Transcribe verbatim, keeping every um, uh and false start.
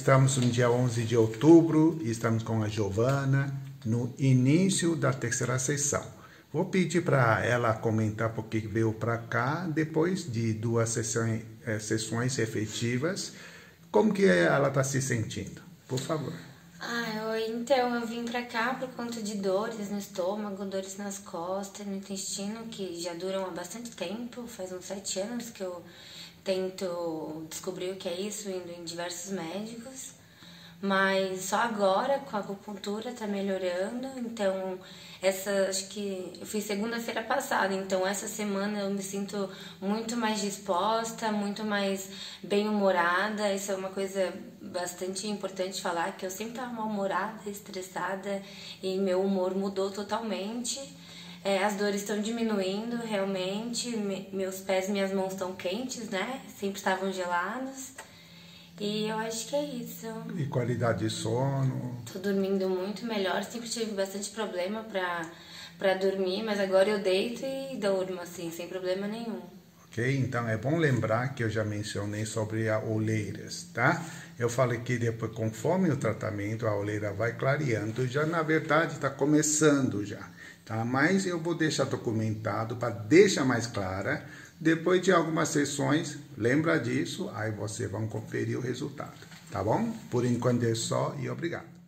estamos no dia onze de outubro e estamos com a Giovana no início da terceira sessão. Vou pedir para ela comentar porque veio para cá depois de duas sessões, é, sessões efetivas. Como que ela está se sentindo? Por favor. Ah, eu, então, eu vim pra cá por conta de dores no estômago, dores nas costas, no intestino, que já duram há bastante tempo, faz uns sete anos que eu tento descobrir o que é isso, indo em diversos médicos, mas só agora com a acupuntura tá melhorando. Então, essa, acho que eu fiz segunda-feira passada, então essa semana eu me sinto muito mais disposta, muito mais bem-humorada. Isso é uma coisa bastante importante falar, que eu sempre estava mal-humorada, estressada, e meu humor mudou totalmente. É, as dores estão diminuindo realmente, me, meus pés e minhas mãos estão quentes, né? Sempre estavam gelados. E eu acho que é isso. E qualidade de sono? Tô dormindo muito melhor, sempre tive bastante problema pra, pra dormir, mas agora eu deito e durmo assim, sem problema nenhum. Ok? Então é bom lembrar que eu já mencionei sobre a oleiras, tá? Eu falei que depois, conforme o tratamento, a oleira vai clareando, já na verdade está começando já, tá? Mas eu vou deixar documentado para deixar mais clara. Depois de algumas sessões, lembra disso, aí você vai conferir o resultado, tá bom? Por enquanto é só e obrigado.